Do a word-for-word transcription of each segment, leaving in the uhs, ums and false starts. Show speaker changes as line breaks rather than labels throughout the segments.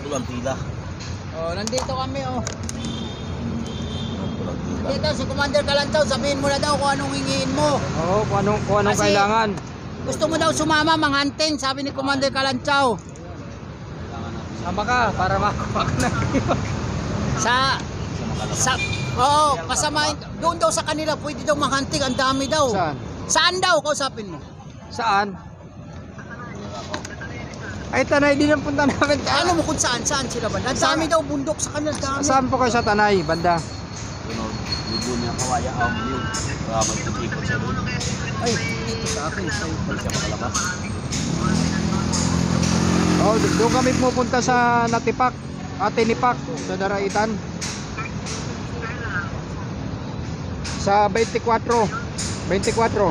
Pulang tila.
Oh, nandito kami oh.
Pulang tila.
Dito si Commander Kalanchaw, sabihin mo na daw kung anong hingiin mo.
Oo, kung anong, kung anong
Kasi-
kailangan.
Gusto mo daw sumama manghunting, sabi ni Commander Kalanchaw.
Sama ka para makakuha ka ng
Sa sa Oo, pasamahin. Doon daw sa kanila, pwede daw manghunting, ang dami daw.
Saan?
Saan daw kausapin mo?
Saan? Ay, Tanay, din ang punta namin.
Ano mo kung saan? Saan sila ba? Ang dami daw bundok sa kanila, dami.
Saan po kayo sa Tanay, banda?
Yun, libo niya kawaya ang yun. Para magtitikot siya doon.
Ay, dito sa akin, sa'yo.
Hindi siya makalabas.
Oh, doon kami pupunta sa Natipak, at Tinipak, sa Daraitan. Sa twenty-four. twenty-four.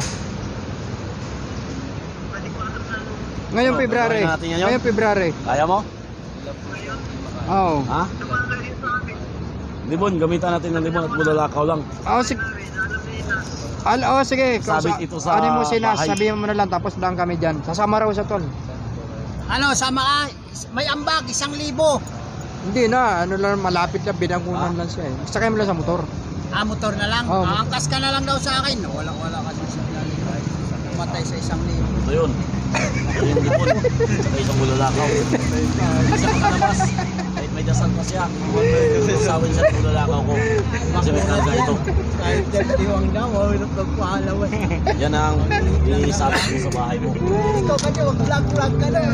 Ngayong
Oh,
February.
gagawin natin yan yun?
Ngayong February.
Kaya mo?
Oo.
Ha? Limon, gamitan natin ng limon at bulalakaw lang.
Oh, sige. Al oh, sige.
Sabit ito sa
ano mo sina,
bahay.
sabihin mo na lang tapos lang kami diyan. Sasama raw sa tol.
Ano, sama ka? May ambag, isang libo.
Hindi na, ano lang malapit lang binangunan
Ah?
lang siya eh. Sakay mo lang sa motor.
Ah, motor na lang.
Oh.
Angkas ka na lang daw sa akin. Wala, wala kasi sa libo. Matay sa isang libo.
Ito yun. Ito yung limon. Saka isang bulalakaw. Hindi siya makalabas. Kahit may dasal pa siya. Sawin siya ng bulalakaw ko. Kasi may karga ito.
Kahit dyan tiwang na, mawinap nagpahalawan.
Yan ang isabit mo sa bahay mo.
Ikaw kasi, mag-vlog-vlog ka na.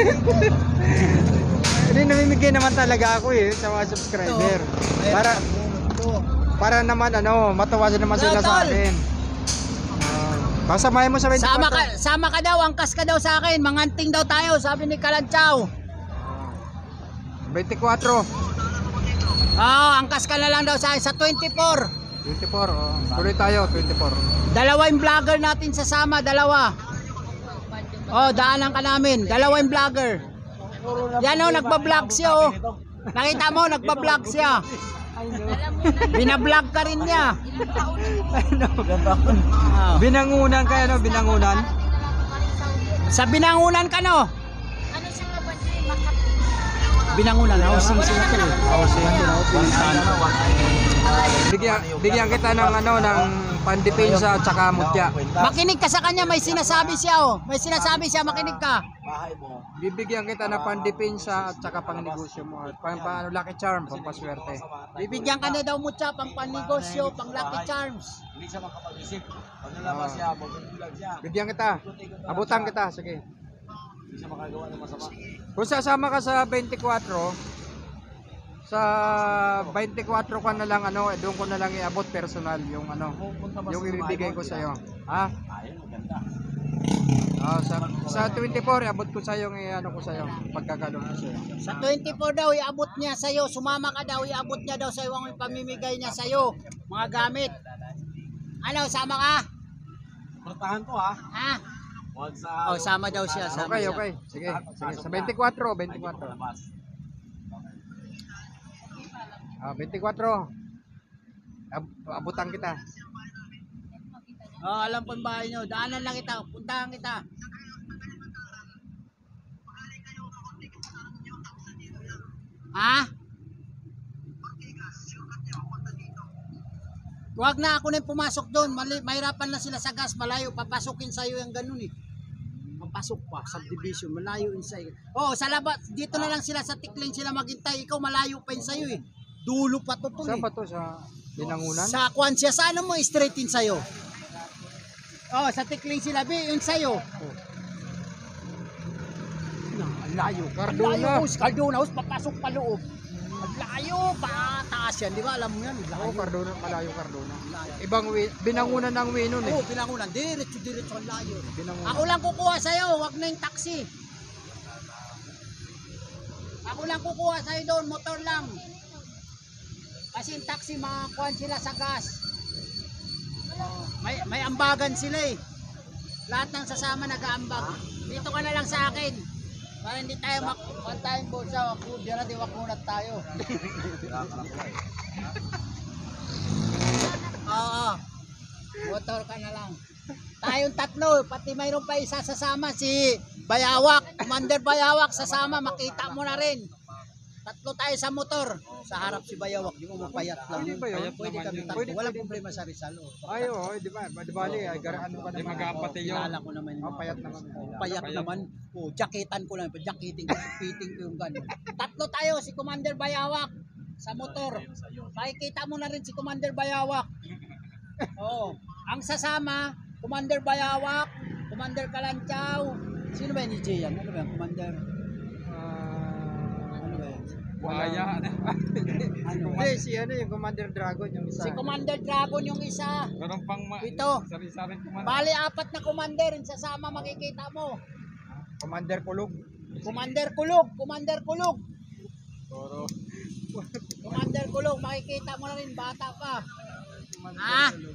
Hindi, namimigay naman talaga ako eh sa mga subscriber. Para para naman ano, matawa naman sila sa akin. Uh, Pasamahin mo sa twenty-four.
Sama ka, sama ka daw, angkas ka daw sa akin. Manganting daw tayo, sabi ni Kalanchaw.
twenty-four.
Ah, angkas ka na lang daw sa akin sa twenty-four.
twenty-four, oh. Tuloy tayo, twenty-four.
Dalawa yung vlogger natin sasama, dalawa. Oh, daanan ka namin. Dalawa yung vlogger. Yan oh, nagba-vlog siya oh. Nakita mo, nagba-vlog siya. Binablog ka rin niya. Ah.
Binangunan kayo, no? Binangunan.
Sa binangunan ka no? Binangunan, housing sila to eh.
Housing. Bigyan, bigyan kita ng ano, ng pandepensa at saka mutya.
Makinig ka sa kanya, may sinasabi siya oh. May sinasabi siya, makinig ka.
Bahay mo.
Bibigyan kita ng pandepensa at saka pangnegosyo mo. At pang, pang lucky charm, pampaswerte.
Bibigyan ka na daw mo siya pang panegosyo, pang lucky charms.
Hindi siya makapag-isip. Pag nalabas siya, magbubulag siya.
Bigyan kita. Abutan kita, sige.
Hindi siya makagawa ng masama.
Kung sasama ka sa twenty-four, sa twenty-four ka na lang ano, doon ko na lang iabot personal yung ano, yung ibibigay ko sa iyo. Ha?
Ayun, maganda.
Ah, sa sa twenty-four iabot ko sa iyo ng ano ko sa iyo, pagkakalo ko sa iyo.
Sa twenty-four daw, iabot niya sa'yo. Sumama ka daw, iabot niya daw sa'yo ang pamimigay niya sa'yo. Mga gamit. Ano, sama ka?
Portahan to ha.
Ha?
Huwag sa...
Oh, sama daw siya. Sama
Okay,
siya.
okay. Sige, sige. Sa twenty-four, twenty-four. Ah, twenty-four. Ab abutan kita.
Oh, alam ko yung bahay nyo. Daanan lang kita. Puntahan kita. Ha? Huwag na ako na yung pumasok doon. Mali- Mahirapan na sila sa gas. Malayo. Papasukin sa'yo yung ganun eh. Papasok pa. Subdivision. Malayo yun sa'yo. Oh, sa labas. Dito na lang sila sa tikling sila maghintay. Ikaw malayo pa yun sa'yo eh. Dulo pa to po
Saan
eh.
ba to? Sa Binangunan?
Sa kwan siya. Sa ano mo straightin sa'yo? Oh, sa tikling sila. Be, yun sa'yo. Ang layo.
Cardona.
Ang layo, boss. Cardona, boss. Papasok pa loob. Ang layo. Pataas yan. Di ba? Alam mo yan. Ang layo.
Oo, Cardona, malayo Cardona. Ibang wi binangunan ng way nun eh.
Oo, pinangunan. Diretso, diretso. Ang layo.
Binangunan.
Ako lang kukuha sa'yo. Huwag na yung taxi. Ako lang kukuha sa'yo doon. Motor lang. Kasi yung taxi, makakuhan sila sa gas. Oh, may, may ambagan sila eh. Lahat ng sasama nag-aambag. Dito ka na lang sa akin. Para hindi tayo makuha tayong bulsa. Ako, dira di wakunat tayo. Oo. Motor ka na lang. Tayong tatlo. Pati mayroon pa isa sasama. Si Bayawak. Commander Bayawak sasama. Makita mo na rin. Tatlo tayo sa motor. Sa harap si Bayawak, di mo mapayat lang.
Pwede ba yun?
Pwede kami tatlo.
Pwede,
Walang
pwede.
problema sa Rizal. Oh.
Ay, oo, di ba? Di bali, ay, gara- ano ka
Di
naman.
mag-aapat eh, yun.
Kilala ko naman yung
Oh,
mga
payat
police.
naman.
Oh, payat
Payat.
naman. Oh, jaketan ko lang. Jaketing ko, fitting ko yung gun. Tatlo tayo, si Commander Bayawak sa motor. Makikita mo na rin si Commander Bayawak. Oo. Ang sasama, Commander Bayawak, Commander Kalanchaw. Sino ba yun ni Jay yan? Ano ba yan? Commander?
Ah,
Ano ba yan?
Waya.
Ano ba?
Hindi, si ano yung Commander Dragon yung isa.
Si Commander Dragon yung isa.
Meron pang ma-
Ito.
sari-sari kuman.
Bali, apat na commander yung sasama makikita mo.
Commander Kulog.
Commander Kulog, Commander Kulog.
Toro.
Commander Kulog, makikita mo na rin, bata pa.
Commander
Ah.
Kulog.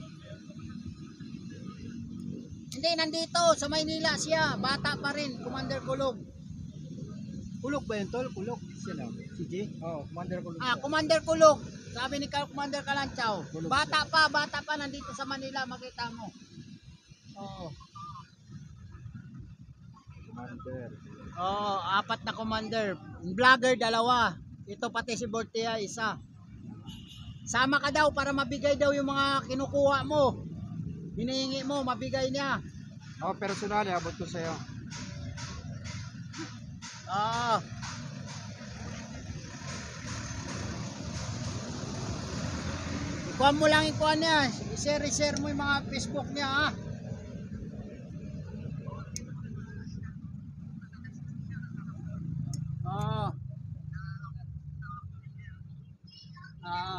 Hindi, nandito, sa Maynila siya, bata pa rin, Commander Kulog. Kulog ba yun, Tol? Kulog?
Sino?
Si J?
Oh, Commander Kulog.
Ah, Commander Kulog. Sabi ni Ka- Commander Kalanchaw.
Kulog
Bata pa, bata pa, nandito sa Manila, makita mo. Oo.
Commander.
Oo, apat na commander. Vlogger, dalawa. Ito pati si Bortea, isa. Sama ka daw para mabigay daw yung mga kinukuha mo. Hinihingi mo, mabigay niya.
Oh, personal, abot ko sa'yo.
Ah. Ikuha mo lang ikuha niya. I-share, share mo yung mga Facebook niya, ha. Ah. Ah.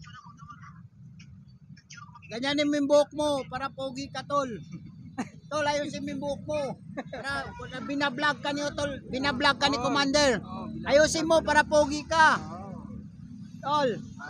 Ganyanin mo yung buhok mo para pogi ka, tol. Tol, ayusin mo yung buhok mo. Para para binablog ka ni tol, binablog ka ni Commander. Ayusin mo para pogi ka. Tol.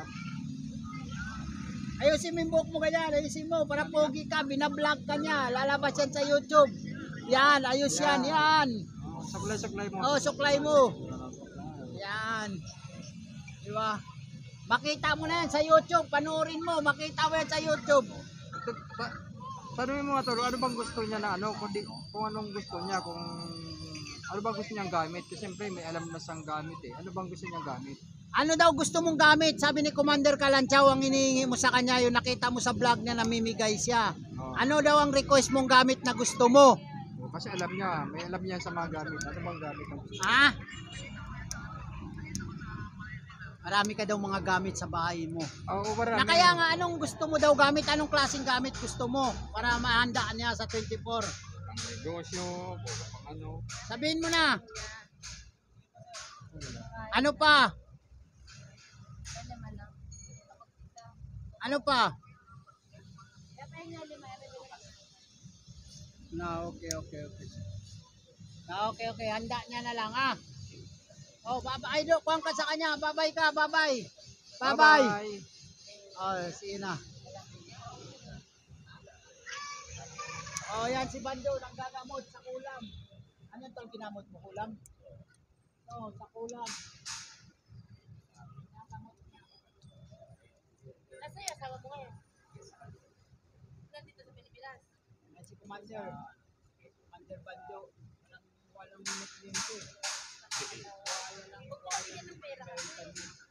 Ayusin mo yung buhok mo ganyan, ayusin mo para pogi ka, binablog ka niya. Lalabas yan sa YouTube. Yan, ayos yan, yan.
Oh, saklay-saklay mo.
Oh, suklay mo. Yan. Di ba? Makita mo na yan sa YouTube, panoorin mo, makita mo yan sa YouTube.
Ta- ta- Tanungin mo nga tol, ano bang gusto niya na ano, kung, di, kung anong gusto niya, kung ano bang gusto niyang gamit. Kasi siyempre may alam na siyang gamit eh. Ano bang gusto niyang gamit?
Ano daw gusto mong gamit? Sabi ni Commander Kalanchaw, ang hinihingi mo sa kanya, yung nakita mo sa vlog niya, namimigay siya.
Oh.
Ano daw ang request mong gamit na gusto mo?
Oh, kasi alam niya, may alam niya sa mga gamit. Ano bang gamit ang gusto?
Ha? Marami ka daw mga gamit sa bahay mo.
Oo, marami.
Na kaya nga, anong gusto mo daw gamit? Anong klaseng gamit gusto mo? Para mahanda niya sa twenty-four.
Pang negosyo, pang ano.
Sabihin mo na. Ano pa? Ano pa? Na, okay, okay, okay. Na, okay, okay. Handa niya na lang, ah. Oh, babay. Ay, kuhaan ka sa kanya. Babay ka, babay. Babay.
Bye-bye.
Oh, sige na. Oh, yan si Bando, nanggagamot sa kulam. Ano tol ginamot mo, kulam? Oh, sa kulam.
Nasa iyo, asawa mo ngayon? Nandito sa Pilipinas.
Yan si Commander. Commander Bando. Walang, walang minute din ito. eh. Wala lang,
Huwag mo kasi yan ng pera.
wala lang.